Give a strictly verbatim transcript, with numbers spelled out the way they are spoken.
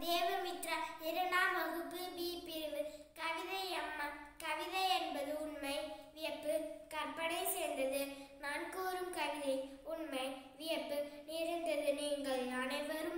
தேவமித்ரா இரண்டாம் வகுப்பு பி பிரிவு. கவிதை அம்மா. கவிதை என்பது உண்மை, வியப்பு, கற்பனை சேர்ந்தது. நான் கூறும் கவிதை உண்மை, வியப்பு நிறைந்தது. நீங்கள் அனைவரும்